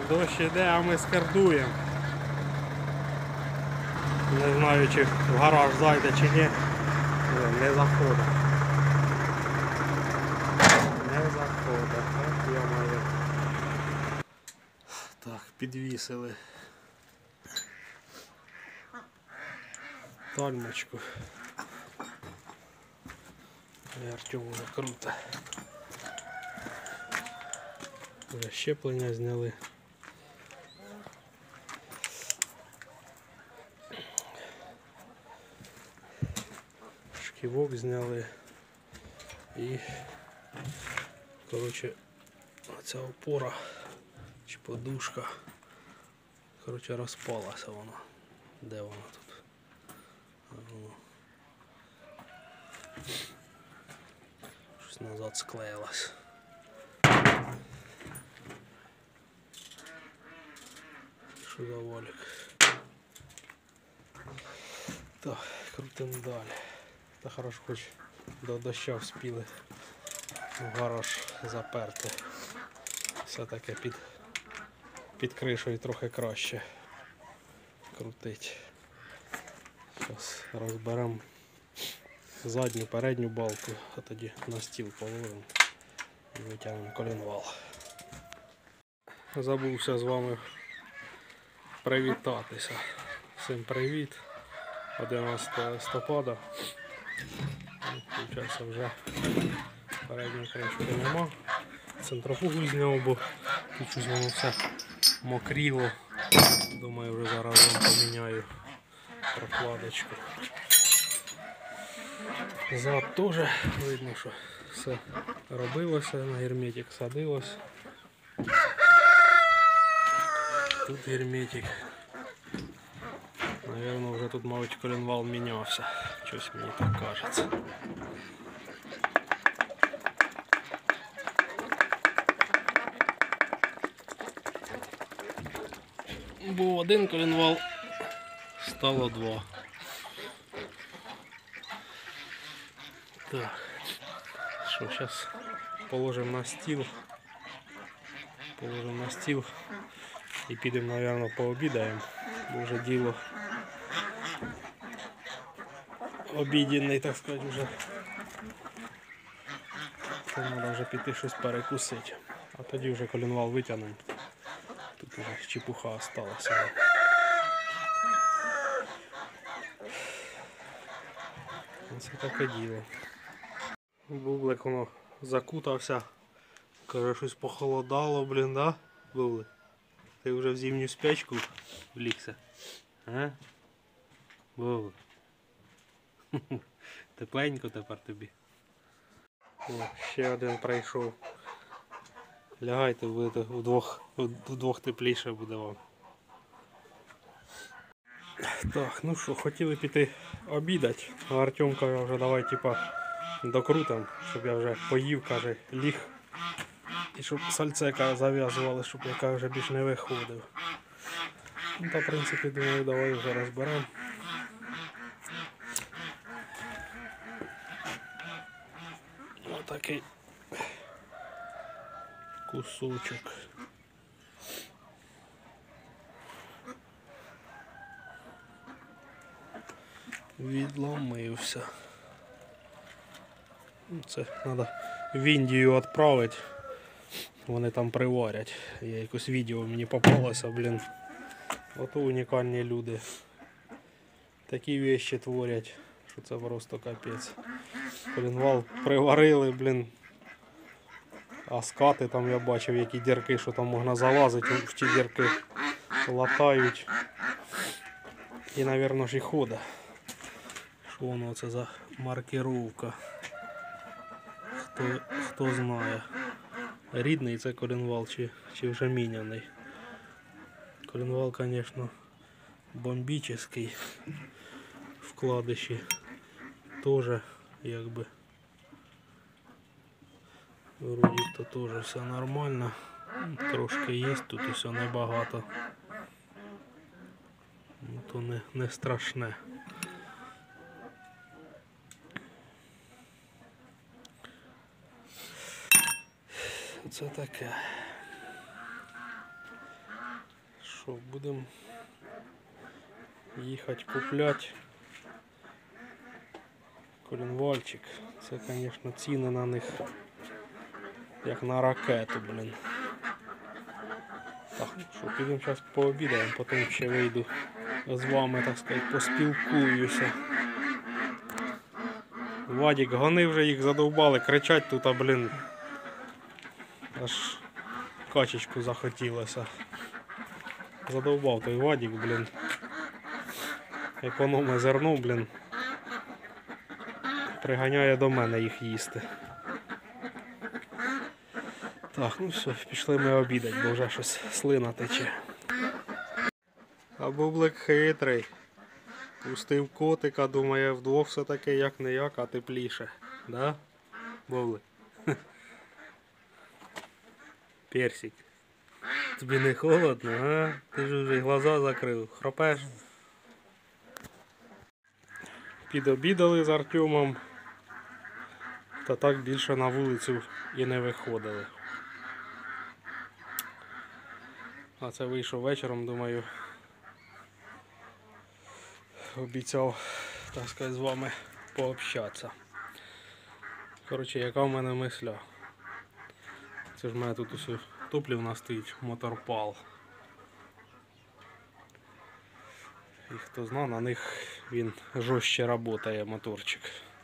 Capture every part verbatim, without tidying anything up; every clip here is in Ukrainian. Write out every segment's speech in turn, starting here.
Дощ іде, а ми скардуємо. Не знаю, чи в гараж зайде, чи ні. Не заходить. Не заходить. Так, я маю. Так, підвісили тальмочку. І Артем уже круто. Вже щеплення зняли. Шківок зняли. І, коротше, оця опора чи подушка, коротше, розпалася вона. Де вона тут? Воно. Щось назад склеїлась. Що за валік? Так, крутим далі. Та хорошо, хоч до доща вспіли в гараж заперти. Все-таки під, під кришою трохи краще крутить. Зараз розберемо задню, передню балку, а тоді на стіл положимо і витягнемо колінвал. Забувся з вами привітатися. Всім привіт. одинадцятого листопада. Получається, вже передньої кришки нема. Центрофугу зняв, бо тут щось воно все мокріло. Думаю, вже зараз вам поміняю прокладочку. Зад теж видно, що все робилося, на герметик садилось. Тут герметик. Наверное, вже тут, мабуть, коленвал мінявся. Щось мені так кажеться. Був один коленвал, стало два. Так, що, зараз положимо на стіл. Положимо на стіл і підемо, мабуть, пообідаємо. Бо вже діло обіденний, так сказати, вже. Треба вже піти щось перекусити. А тоді вже коленвал витягнемо. Тут вже чепуха осталася. Це таке діло. Бублик воно закутався. Каже, щось похолодало, блін, да? Бублик? Ти вже в зимню спячку влікся? А? Бублик? Тепленько тепер тобі. О, ще один прийшов. Лягайте, будете вдвох, вдвох тепліше буде вам. Так, ну що, хотіли піти обідати. А Артем каже, вже давай типа докрутим, щоб я вже поїв, каже, ліг. І щоб сальцека зав'язували, щоб яка вже більш не виходив. Ну та в принципі, думаю, давай вже розберемо. Отакий кусочок. Відломився. Це треба в Індію відправити. Вони там приварять. Я якось відео мені попалося, блін. Ото унікальні люди. Такі вещи творять, що це просто капець. Коленвал приварили, блін. А скати там я бачив, які дірки, що там можна залазити в ті дірки. Латають. І, мабуть, ж і ходить. Що воно це за маркировка? Хто, хто знає. Рідний це коленвал чи, чи вже міняний. Коленвал, звісно, бомбічний. Вкладиші теж якби вроді то теж все нормально. Трошки є, тут і все небагато. Ну, то не, не страшне. Це таке. що, будемо їхати купляти коленвальчик. Це, звісно, ціни на них як на ракету, блін. Так, що, підемо зараз пообідаємо, потім ще вийду з вами, так сказати, поспілкуюся. Вадик, гони вже, їх задовбали, кричать тут, а, блін, аж качечку захотілося. Задовбав той Вадик, блін. Економне зерно, блін. Приганяє до мене їх їсти. Так, ну все, пішли ми обідати, бо вже щось слина тече. А бублик хитрий. Пустив котика, думає, вдвох все-таки як не як, а тепліше. Да? Бублик? Персик. Тобі не холодно, а? Ти ж вже глаза закрив. Хропеш? Підобідали з Артемом. Та так більше на вулицю і не виходили. А це вийшов вечором, думаю, обіцяв, так сказати, з вами пообщатися. Коротше, яка в мене мисля? Це ж в мене тут усе топлівна стоїть, моторпал. І хто знає, на них він жорстче працює, моторчик.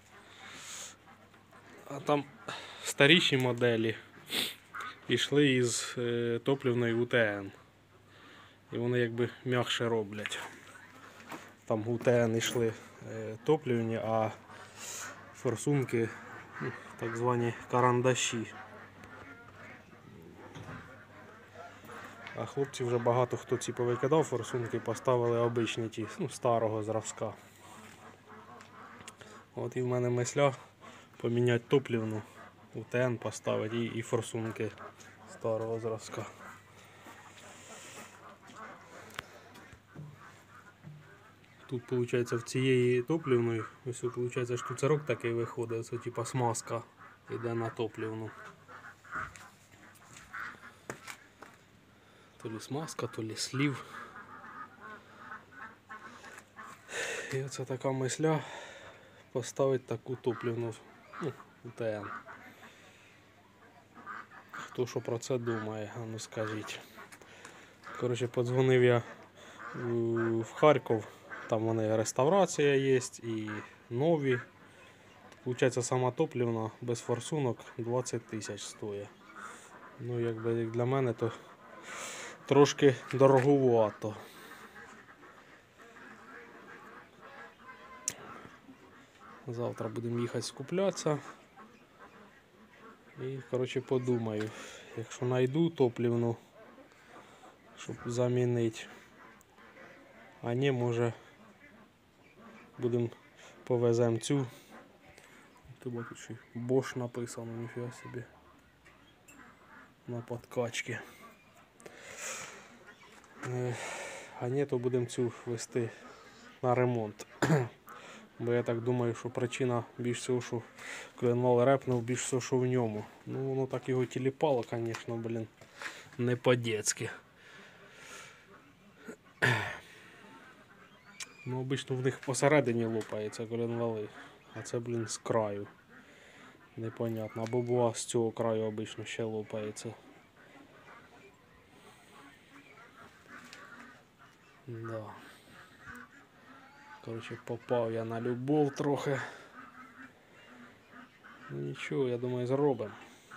А там старіші моделі йшли із е, топлівної У Т Н. І вони якби м'якше роблять. Там У Т Н йшли е, топлівні, а форсунки, ну, так звані карандаші. А хлопці вже багато хто ці повикидав форсунки, поставили обичні ті, ну, старого зразка. От і в мене мисля поміняти топлівну, У Т Н поставити і, і форсунки старого зразка. Тут, виходить, в цієї топлівної, ось, виходить, штуцерок такий виходить, це типа смазка йде на топлівну. То лі смазка, то лі слів. І оце така мисля поставити таку топлівну, ну, У Т Н. Хто що про це думає, а ну скажіть. Коротше, подзвонив я в Харків, там вони реставрація є і нові. Получається, сама топлівна без форсунок двадцять тисяч стоїть. Ну, якби як для мене, то трошки дороговато. Завтра будемо їхати скуплятися. І, коротше, подумаю, якщо знайду топлівну, щоб замінити. А не, може, будемо повеземо цю. Тобто тут ще Bosch написано, ніфіга собі. На подкачки. А ні, то будемо цю вести на ремонт. Бо я так думаю, що причина більш всього, що коленвал репнув, більш всього, що в ньому. Ну, воно так його тіліпало, звісно, блін, не по-дєцьки. Ну, обично в них посередині лопаються коленвали, а це, блін, з краю. Непонятно. Або була з цього краю обично ще лопається. Да. Коротше, попав я на любов трохи. Ну нічого, я думаю, зробимо.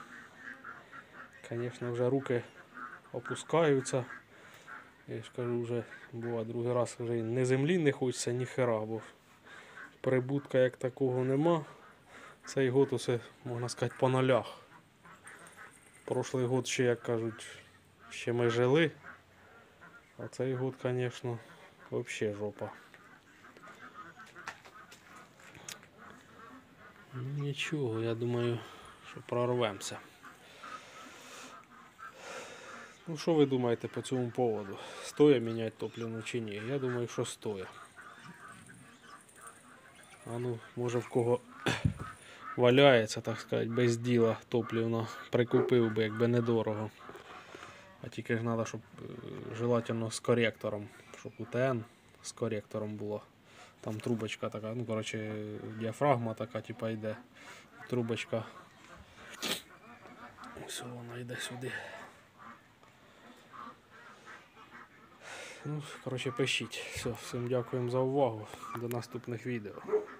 Звісно, вже руки опускаються. Я ж кажу, вже бува другий раз вже ні землі не хочеться, ні хера, бо прибутка як такого нема. Цей год усе, можна сказати, по нулях. Прошлий год ще, як кажуть, ще ми жили. А цей год, звісно, взагалі жопа. Ну, нічого, я думаю, що прорвемося. Ну, що ви думаєте по цьому поводу? Стоїть міняти топлівну чи ні? Я думаю, що стоїть. А ну, може в кого валяється, так сказати, без діла топлівна, прикупив би, якби недорого. А тільки ж треба, щоб е, желательно з коректором, щоб у ТН з коректором було. Там трубочка така, ну коротше, діафрагма така, типа йде. Трубочка. Все, вона йде сюди. Ну, коротше, пишіть. Все, всім дякуємо за увагу. До наступних відео.